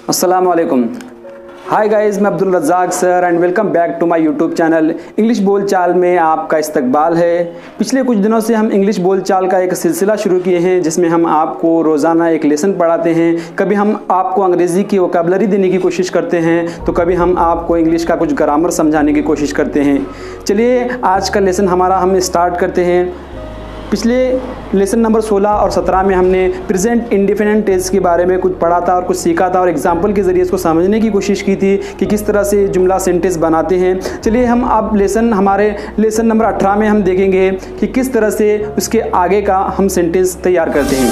अस्सलाम वालेकुम। Hi guys, मैं Abdul Razak sir and welcome back to my YouTube channel English बोल चाल में आपका इस्तकबाल है। पिछले कुछ दिनों से हम इंग्लिश बोल चाल का एक सिलसिला शुरू किए हैं जिसमें हम आपको रोज़ाना एक लेसन पढ़ाते हैं। कभी हम आपको अंग्रेज़ी की वोकैबुलरी देने की कोशिश करते हैं तो कभी हम आपको इंग्लिश का कुछ ग्रामर समझाने की कोशिश करते हैं। चलिए आज का लेसन हमारा हम स्टार्ट करते हैं। पिछले लेसन नंबर 16 और 17 में हमने प्रेजेंट इंडेफिनिट टेंस के बारे में कुछ पढ़ा था और कुछ सीखा था और एग्जाम्पल के ज़रिए इसको समझने की कोशिश की थी कि किस तरह से जुमला सेंटेंस बनाते हैं। चलिए हम अब हमारे लेसन नंबर 18 में हम देखेंगे कि किस तरह से उसके आगे का हम सेंटेंस तैयार करते हैं।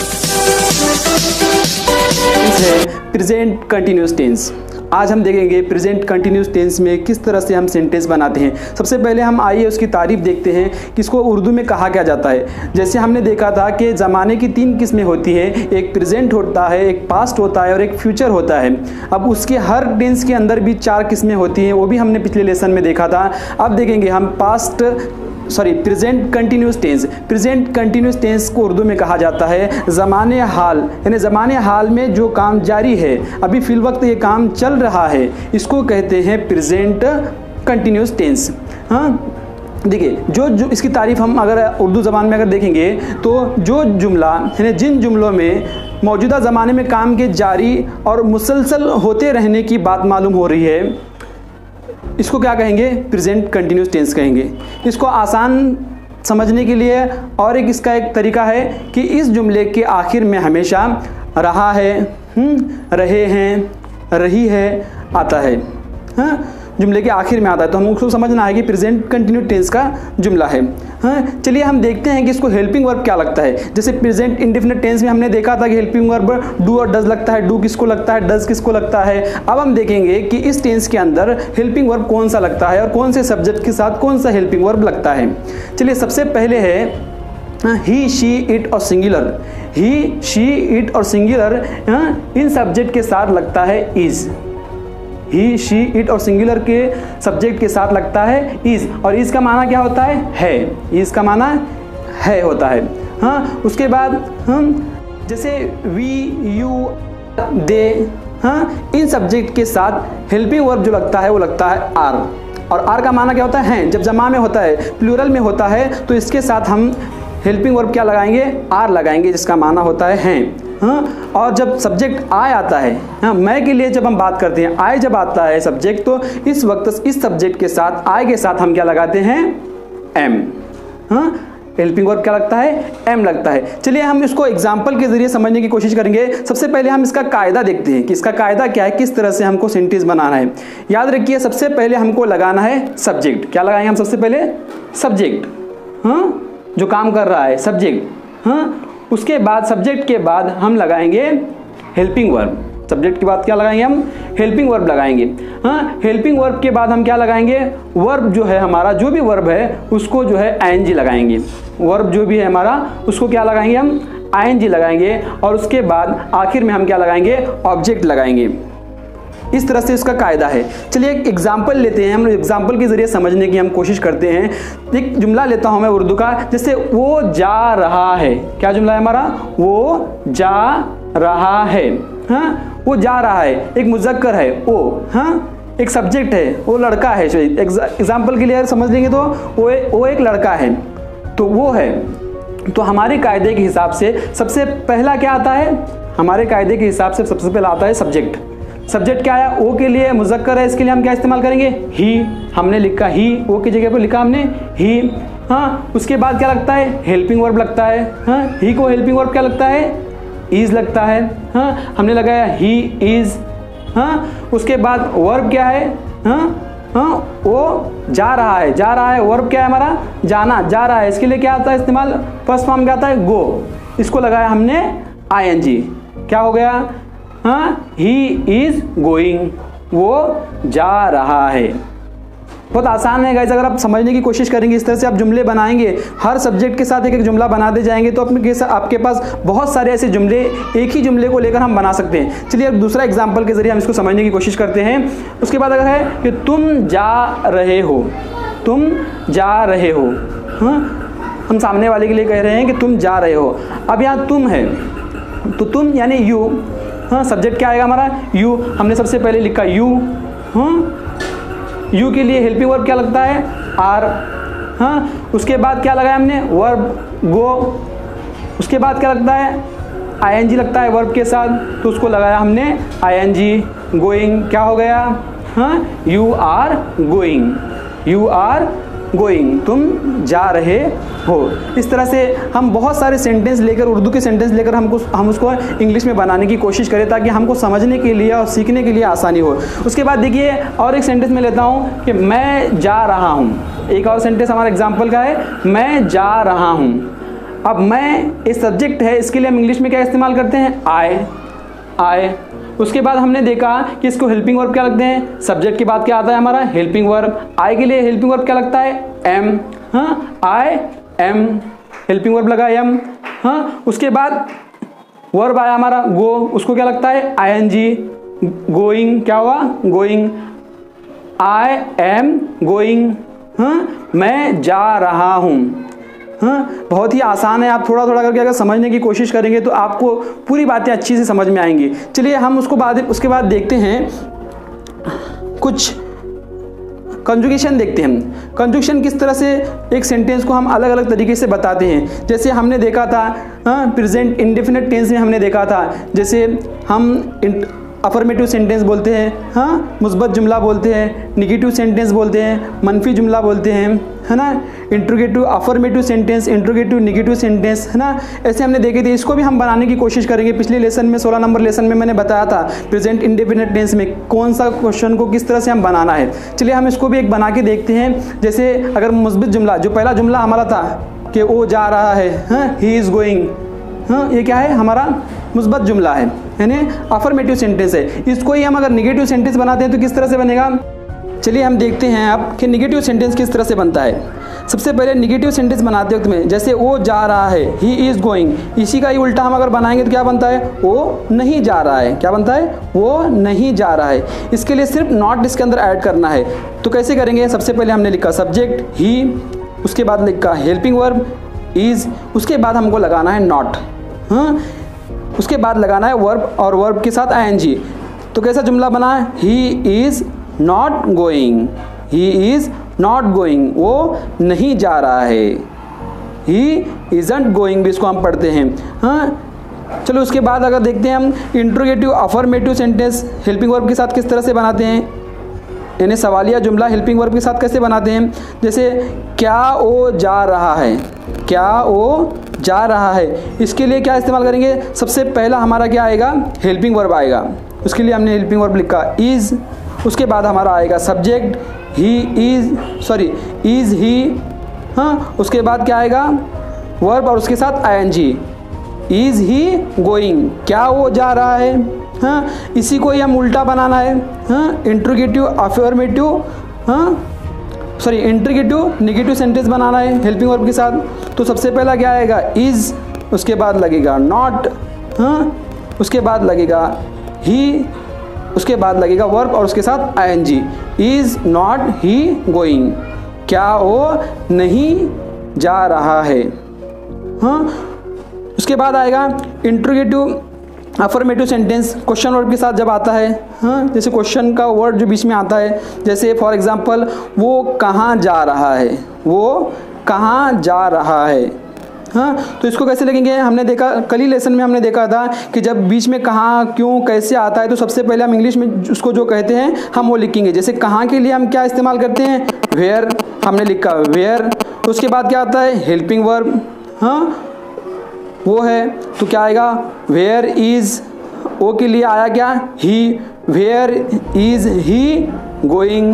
Present continuous tense. आज हम देखेंगे प्रेजेंट कंटिन्यूस टेंस में किस तरह से हम सेंटेंस बनाते हैं। सबसे पहले हम आइए उसकी तारीफ देखते हैं कि इसको उर्दू में कहा क्या जाता है। जैसे हमने देखा था कि ज़माने की 3 किस्में होती हैं, एक प्रेजेंट होता है, एक पास्ट होता है और एक फ्यूचर होता है। अब उसके हर टेंस के अंदर भी 4 किस्में होती हैं, वो भी हमने पिछले लेसन में देखा था। अब देखेंगे हम present continuous tense. Present continuous tense को उर्दू में कहा जाता है ज़माने हाल, यानी ज़माने हाल में जो काम जारी है, अभी फिल वक्त ये काम चल रहा है, इसको कहते हैं प्रेजेंट कंटिन्यूस टेंस। हाँ, देखिए जो इसकी तारीफ हम अगर उर्दू ज़बान में अगर देखेंगे तो जो जुमला यानी जिन जुमलों में मौजूदा ज़माने में काम के जारी और मुसलसल होते रहने की बात मालूम हो रही है, इसको क्या कहेंगे? प्रेजेंट कंटिन्यूस टेंस कहेंगे। इसको आसान समझने के लिए और इसका एक तरीका है कि इस जुमले के आखिर में हमेशा रहा है, रहे हैं, रही है आता है। हाँ, जुमले के आखिर में आता है तो हम उसको समझना है कि प्रेजेंट कंटिन्यूस टेंस का जुमला है। हाँ, चलिए हम देखते हैं कि इसको हेल्पिंग वर्ब क्या लगता है। जैसे प्रेजेंट इंडेफिनिट टेंस में हमने देखा था कि हेल्पिंग वर्ब डू और डज लगता है। डू किसको लगता है, डज किसको लगता है। अब हम देखेंगे कि इस टेंस के अंदर हेल्पिंग वर्ब कौन सा लगता है और कौन से सब्जेक्ट के साथ कौन सा हेल्पिंग वर्ब लगता है। चलिए सबसे पहले है ही, शी, इट और सिंगुलर। ही, शी, इट और सिंगुलर इन सब्जेक्ट के साथ लगता है इज। ही, शी, इट और सिंगुलर के सब्जेक्ट के साथ लगता है इज, और इज का माना क्या होता है। इज का माना है होता है। हाँ, उसके बाद हम जैसे वी, यू, दे, हाँ, इन सब्जेक्ट के साथ हेल्पिंग वर्ब जो लगता है वो लगता है आर। और आर का माना क्या होता है जब जमा में होता है, प्लूरल में होता है तो इसके साथ हम हेल्पिंग वर्ब क्या लगाएंगे? आर लगाएंगे, जिसका माना होता है हैं। हाँ, और जब सब्जेक्ट आय आता है, हाँ, मैं के लिए जब हम बात करते हैं, आय जब आता है सब्जेक्ट, तो इस वक्त इस सब्जेक्ट के साथ, आय के साथ हम क्या लगाते हैं? एम। हाँ, हेल्पिंग वर्ब क्या लगता है? एम लगता है। चलिए हम इसको एग्जाम्पल के जरिए समझने की कोशिश करेंगे। सबसे पहले हम इसका कायदा देखते हैं कि इसका कायदा क्या है, किस तरह से हमको सेंटेंस बनाना है। याद रखिए सबसे पहले हमको लगाना है सब्जेक्ट। क्या लगाएंगे हम सबसे पहले? सब्जेक्ट। हाँ, जो काम कर रहा है सब्जेक्ट। हाँ, उसके बाद सब्जेक्ट के बाद हम लगाएंगे हेल्पिंग वर्ब। सब्जेक्ट के बाद क्या लगाएंगे हम? हेल्पिंग वर्ब लगाएंगे। हाँ, हेल्पिंग वर्ब के बाद हम क्या लगाएंगे? वर्ब जो है हमारा, जो भी वर्ब है उसको जो है आईएनजी लगाएंगे। वर्ब जो भी है हमारा उसको क्या लगाएंगे हम? आईएनजी लगाएंगे। और उसके बाद आखिर में हम क्या लगाएंगे? ऑब्जेक्ट लगाएंगे। इस तरह से इसका कायदा है। चलिए एक एग्जाम्पल लेते हैं, हम एग्जाम्पल के जरिए समझने की हम कोशिश करते हैं। एक जुमला लेता हूं मैं उर्दू का, जैसे वो जा रहा है। क्या जुमला है हमारा? वो जा रहा है। हाँ, वो जा रहा है, एक मुज़क्कर है वो। हाँ, एक सब्जेक्ट है, वो लड़का है। एग्जाम्पल के लिए अगर समझ लेंगे तो वो एक लड़का है, तो वो है। तो हमारे कायदे के हिसाब से सबसे पहला क्या आता है? हमारे कायदे के हिसाब से सबसे पहला आता है सब्जेक्ट। सब्जेक्ट क्या आया? ओ के लिए मुज़क्कर है, इसके लिए हम क्या इस्तेमाल करेंगे? ही। हमने लिखा ही, ओ की जगह पर लिखा हमने ही। हाँ, उसके बाद क्या लगता है? हेल्पिंग वर्ब लगता है। हाँ, ही को हेल्पिंग वर्ब क्या लगता है? इज लगता है। हाँ, हमने लगाया ही इज। हाँ, उसके बाद वर्ब क्या है? हाँ, वो जा रहा है। जा रहा है वर्ब क्या है हमारा? जाना, जा रहा है। इसके लिए क्या आता है इस्तेमाल? फर्स्ट फॉर्म क्या आता है? गो। इसको लगाया हमने आईएनजी। क्या हो गया? हाँ, ही इज गोइंग, वो जा रहा है। बहुत आसान है गाइस, अगर आप समझने की कोशिश करेंगे, इस तरह से आप जुमले बनाएंगे, हर सब्जेक्ट के साथ एक एक जुमला बनाते जाएंगे तो आपके पास बहुत सारे ऐसे जुमले, एक ही जुमले को लेकर हम बना सकते हैं। चलिए अब दूसरा एग्जाम्पल के जरिए हम इसको समझने की कोशिश करते हैं। उसके बाद अगर है कि तुम जा रहे हो, तुम जा रहे हो। हाँ, हम सामने वाले के लिए कह रहे हैं कि तुम जा रहे हो। अब यहाँ तुम है तो तुम यानी यू, हाँ, सब्जेक्ट क्या आएगा हमारा, यू। हमने सबसे पहले लिखा यू। हाँ, यू के लिए हेल्पिंग वर्ब क्या लगता है, आर। हाँ, उसके बाद क्या लगाया हमने, वर्ब गो। उसके बाद क्या लगता है, आईएनजी लगता है वर्ब के साथ, तो उसको लगाया हमने आईएनजी, गोइंग। क्या हो गया, हाँ, you are going, you are going, तुम जा रहे हो। इस तरह से हम बहुत सारे सेंटेंस लेकर, उर्दू के सेंटेंस लेकर हम उसको इंग्लिश में बनाने की कोशिश करें ताकि हमको समझने के लिए और सीखने के लिए आसानी हो। उसके बाद देखिए और एक सेंटेंस में लेता हूँ कि मैं जा रहा हूँ। एक और सेंटेंस हमारा एग्जाम्पल का है, मैं जा रहा हूँ। अब मैं एक सब्जेक्ट है, इसके लिए हम इंग्लिश में क्या इस्तेमाल करते हैं, आई। उसके बाद हमने देखा कि इसको हेल्पिंग वर्ब क्या लगते हैं, सब्जेक्ट के बाद क्या आता है हमारा, हेल्पिंग वर्ब। आई के लिए हेल्पिंग वर्ब क्या लगता है, एम। हाँ, आई एम, हेल्पिंग वर्ब लगा एम। हाँ, उसके बाद वर्ब आया हमारा गो, उसको क्या लगता है, आईएनजी, गोइंग। क्या हुआ, गोइंग, आई एम गोइंग। हाँ, मैं जा रहा हूँ। हाँ, बहुत ही आसान है। आप थोड़ा थोड़ा करके अगर समझने की कोशिश करेंगे तो आपको पूरी बातें अच्छी से समझ में आएंगी। चलिए हम उसके बाद देखते हैं कुछ कंजुगेशन देखते हैं। कंजुगेशन किस तरह से एक सेंटेंस को हम अलग अलग तरीके से बताते हैं। जैसे हमने देखा था प्रेजेंट इंडेफिनिट टेंस में हमने देखा था, जैसे हम अफर्मेटिव सेंटेंस बोलते हैं, हाँ, मुस्बत जुमला बोलते हैं, निगेटिव सेंटेंस बोलते हैं, मनफी जुमला बोलते हैं, है ना, interrogative affirmative sentence, interrogative negative sentence, है ना। ऐसे हमने देखे थे, इसको भी हम बनाने की कोशिश करेंगे। पिछले लेसन में 16 नंबर लेसन में मैंने बताया था प्रेजेंट इंडेफिनिट टेंस में कौन सा क्वेश्चन को किस तरह से हम बनाना है। चलिए हम इसको भी एक बना के देखते हैं। जैसे अगर मुस्बित जुमला, जो पहला जुमला हमारा था कि वो जा रहा है, हाँ, ही इज़ गोइंग, हाँ, ये क्या है हमारा मुस्बत जुमला है, यानी अफर्मेटिव सेंटेंस है। इसको ही हम अगर निगेटिव सेंटेंस बनाते हैं तो किस तरह से बनेगा। चलिए हम देखते हैं अब कि निगेटिव सेंटेंस किस तरह से बनता है। सबसे पहले निगेटिव सेंटेंस बनाते वक्त में, जैसे वो जा रहा है, ही इज़ गोइंग, इसी का ही उल्टा हम अगर बनाएंगे तो क्या बनता है, वो नहीं जा रहा है। क्या बनता है, वो नहीं जा रहा है। इसके लिए सिर्फ नॉट इसके अंदर ऐड करना है। तो कैसे करेंगे, सबसे पहले हमने लिखा सब्जेक्ट ही, उसके बाद लिखा हेल्पिंग वर्ब इज़, उसके बाद हमको लगाना है नॉट। हाँ, उसके बाद लगाना है वर्ब और वर्ब के साथ आईएनजी। तो कैसा जुमला बना है, he is not going, he is not going, वो नहीं जा रहा है। ही इज़ंट गोइंग भी इसको हम पढ़ते हैं। हाँ, चलो उसके बाद अगर देखते हैं हम interrogative affirmative sentence helping verb के साथ किस तरह से बनाते हैं, यानी सवालिया जुमला हेल्पिंग वर्ब के साथ कैसे बनाते हैं। जैसे क्या वो जा रहा है, क्या वो जा रहा है, इसके लिए क्या इस्तेमाल करेंगे, सबसे पहला हमारा क्या आएगा, हेल्पिंग वर्ब आएगा। उसके लिए हमने हेल्पिंग वर्ब लिखा इज़, उसके बाद हमारा आएगा सब्जेक्ट ही इज़ ही। हाँ, उसके बाद क्या आएगा, वर्ब और उसके साथ आईएनजी, इज़ ही गोइंग, क्या वो जा रहा है। हाँ, इसी को ही हम उल्टा बनाना है। हाँ, interrogative affirmative, interrogative negative sentence बनाना है हेल्पिंग वर्ब के साथ। तो सबसे पहला क्या आएगा, इज़, उसके बाद लगेगा नॉट, हाँ, उसके बाद लगेगा ही, उसके बाद लगेगा वर्ब और उसके साथ ING, is not he going, क्या वो नहीं जा रहा है। हाँ, उसके बाद आएगा interrogative affirmative sentence question word के साथ जब आता है। हाँ, जैसे क्वेश्चन का वर्ड जो बीच में आता है, जैसे फॉर एग्जांपल वो कहाँ जा रहा है, वो कहाँ जा रहा है। हाँ, तो इसको कैसे लिखेंगे, हमने देखा कल ही लेसन में हमने देखा था कि जब बीच में कहाँ, क्यों, कैसे आता है तो सबसे पहले हम इंग्लिश में उसको जो कहते हैं हम वो लिखेंगे। जैसे कहाँ के लिए हम क्या इस्तेमाल करते हैं, वेयर, हमने लिखा वेयर। उसके बाद क्या आता है, हेल्पिंग वर्ब, हाँ, वो है, तो क्या आएगा, वेयर इज़, ओ के लिए आया क्या, he, where is he going,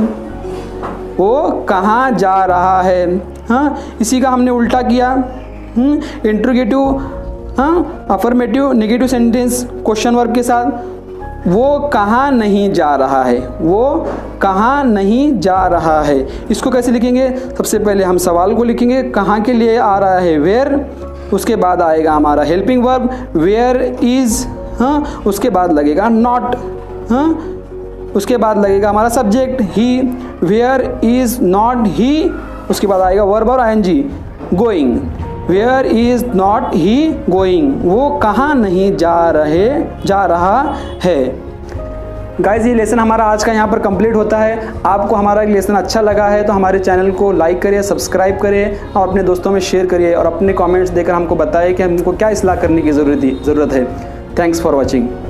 वो कहाँ जा रहा है। हाँ, इसी का हमने उल्टा किया। इंट्रोगेटिव, हाँ, affirmative negative sentence question verb के साथ, वो कहाँ नहीं जा रहा है, वो कहाँ नहीं जा रहा है। इसको कैसे लिखेंगे, सबसे पहले हम सवाल को लिखेंगे, कहाँ के लिए आ रहा है, वेयर, उसके बाद आएगा हमारा हेल्पिंग वर्ब वेयर इज़, हाँ, उसके बाद लगेगा नॉट, हाँ, उसके बाद लगेगा हमारा subject he, where is not he, उसके बाद आएगा वर्ब और ING, going. Where is not he going, वो कहाँ नहीं जा रहा है। गाइज ये लेसन हमारा आज का यहाँ पर कंप्लीट होता है। आपको हमारा लेसन अच्छा लगा है तो हमारे चैनल को लाइक करिए, सब्सक्राइब करिए और अपने दोस्तों में शेयर करिए और अपने कमेंट्स देकर हमको बताइए कि हमको क्या इस्लाह करने की ज़रूरत है। Thanks for watching.